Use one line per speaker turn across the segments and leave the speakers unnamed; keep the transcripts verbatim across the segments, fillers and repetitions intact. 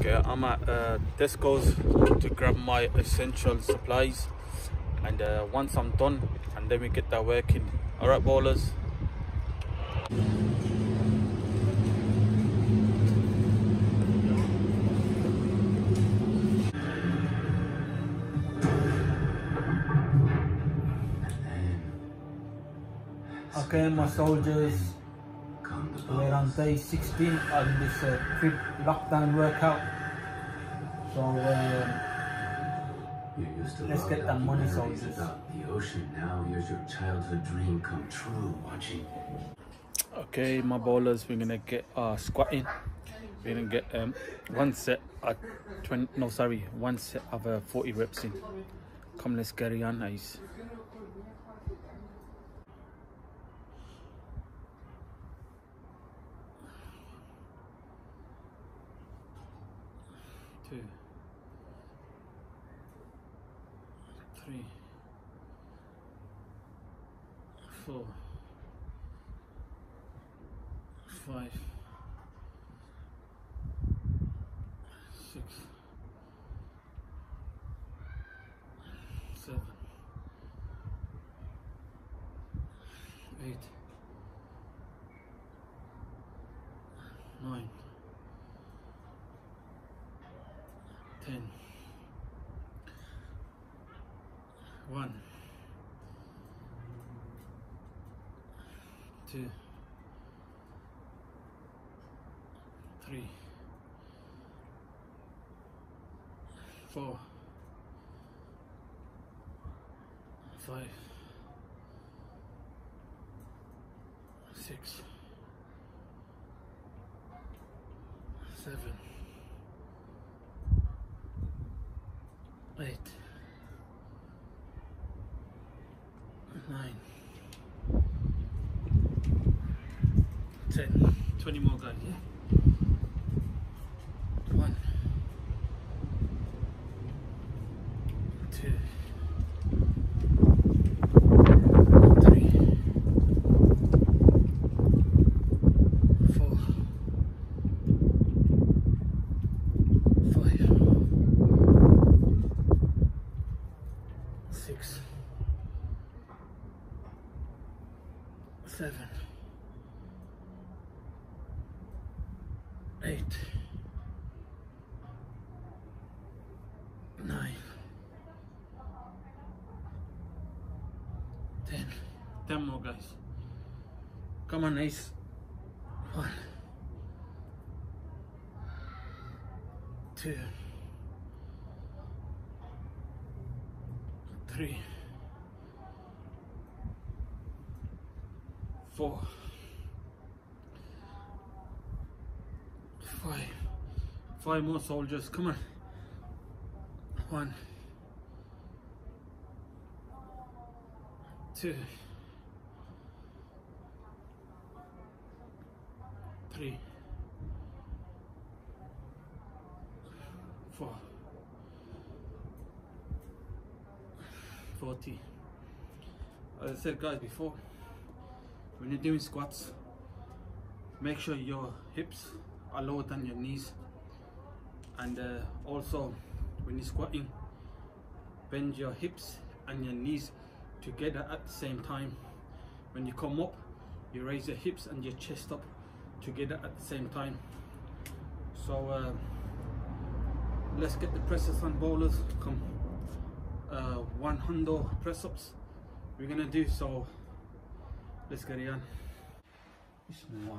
Okay, I'm at uh, Tesco's to grab my essential supplies, and uh, once I'm done, and then we get that working. Alright, bowlers. Okay, my soldiers, we're on day sixteen on this uh, quick lockdown workout. So uh, let's get that money, soldiers.
The ocean now, here's your childhood dream come true. Watching.
Okay, my bowlers, we're gonna get uh, squatting. We're gonna get um, one set at twenty. No, sorry, one set of uh, forty reps in. Come, let's carry on, nice. Two, three, four, five, six, seven, eight, nine, ten, one, two, three, four, five, six, seven, eight, nine, ten. Twenty more, guys. Yeah. One, two, three, four, five, six, seven, eight, nine, ten. Ten more, guys. Come on, nice. One, two, three, four, five. Five more, soldiers. Come on. One, two, three, four, forty. As I said, guys, before, when you're doing squats, make sure your hips are lower than your knees, and uh, also when you're squatting, bend your hips and your knees together at the same time. When you come up, you raise your hips and your chest up together at the same time. So uh, let's get the presses on, bowlers. Come, uh, one hundred press-ups we're gonna do, so let's get it on. Bismillah.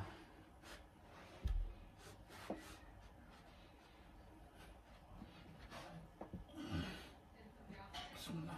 Bismillah.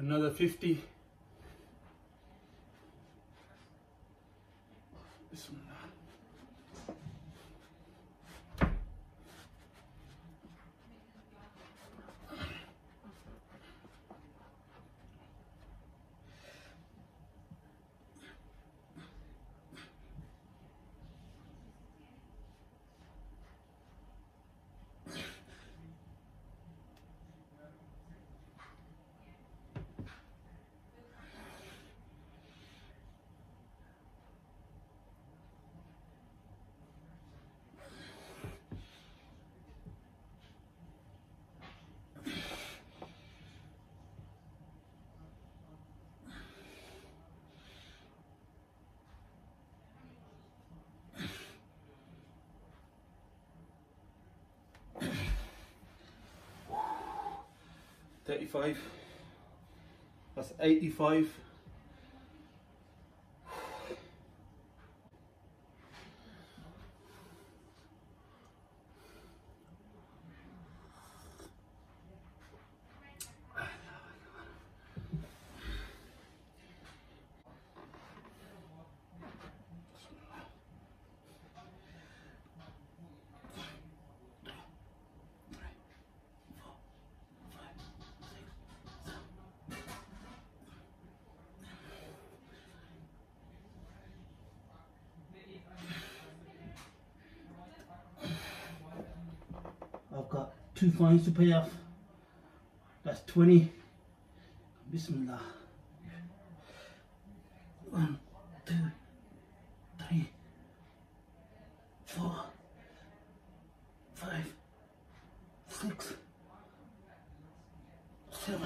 Another fifty. This one. thirty-five. That's eighty-five. I've got two fines to pay off. That's twenty. Bismillah. One, two, three, four, five, six, seven.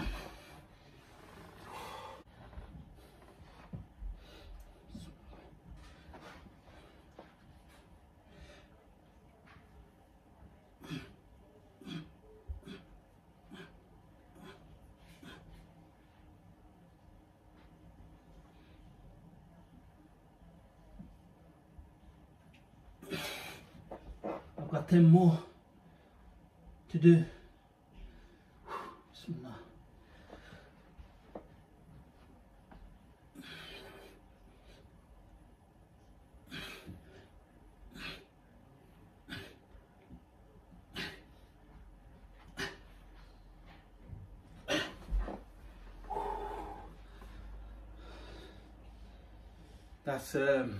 I've got ten more to do. Bismillah. That's um,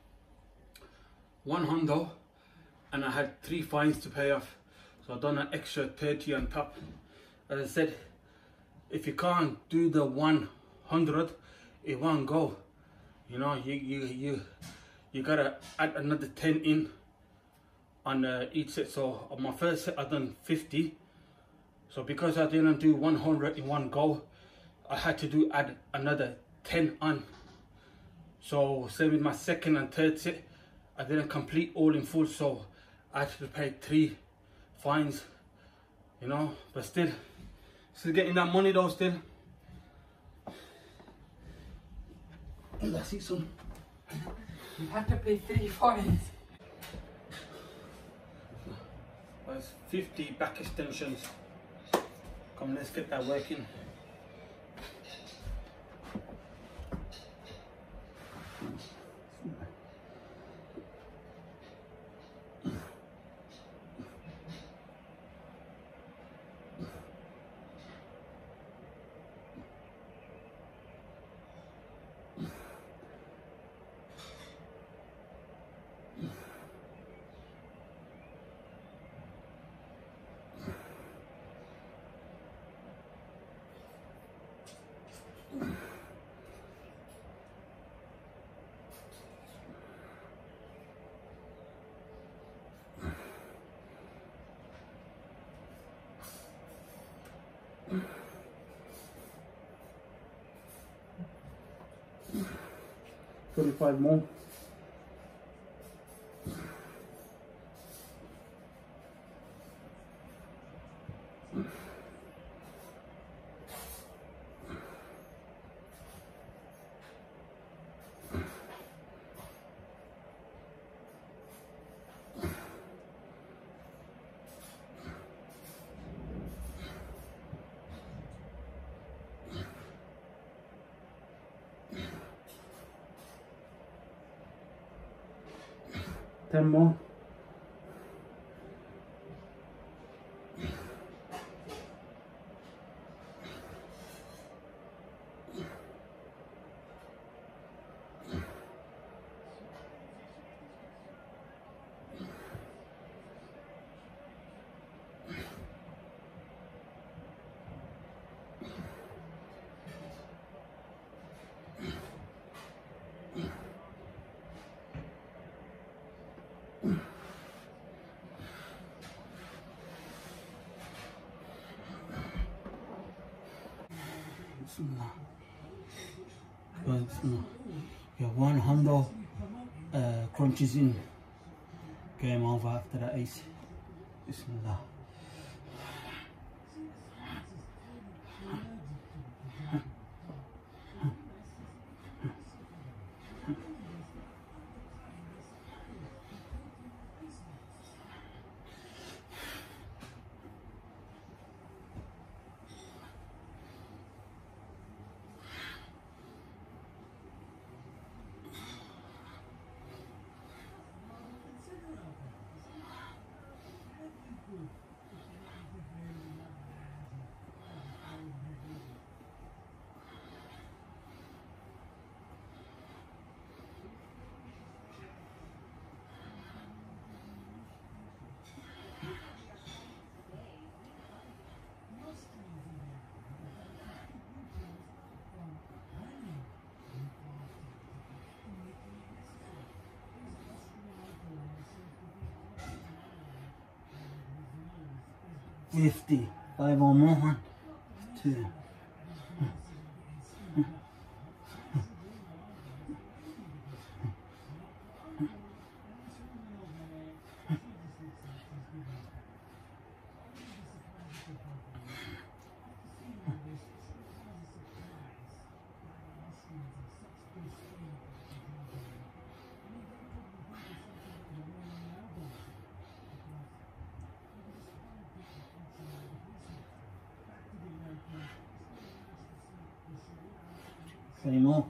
one hundo, and I had three fines to pay off, so I've done an extra thirty on top. As I said, if you can't do the one hundred, it won't go. You know, you you you you gotta add another ten in on uh, each set. So on my first set, I done fifty. So because I didn't do one hundred in one go, I had to do add another ten on. So same with my second and third set, I didn't complete all in full, so I had to pay three fines, you know, but still, still getting that money though, still. Let's see some.
You have to pay three fines.
That's fifty back extensions. Come, let's get that working. Twenty-five more. ten more. Bismillah. Bismillah. Yeah, one hundred uh, crunches in. Game over after that ace. Bismillah. Fifty. Five or more. One, two. Three more.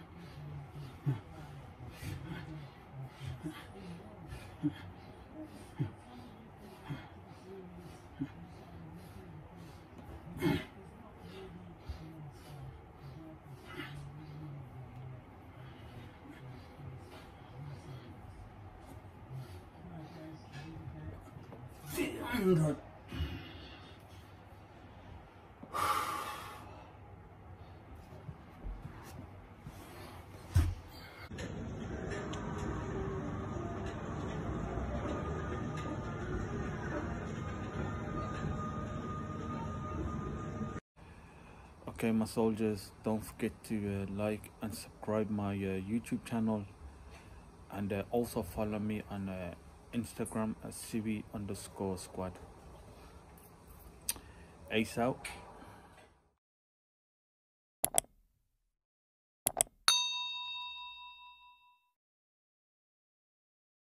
Three hundred. Okay, my soldiers, don't forget to uh, like and subscribe my uh, YouTube channel, and uh, also follow me on uh, Instagram at Sewey underscore squad. Ace out.